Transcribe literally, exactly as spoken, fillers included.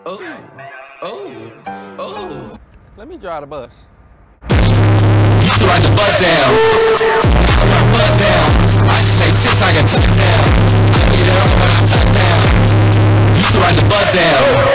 Oh, oh, oh. Let me drive the bus. Used to ride the bus down. I ride the bus down. I can make six like a touchdown. I get it all when I touch down. Used to ride the bus down.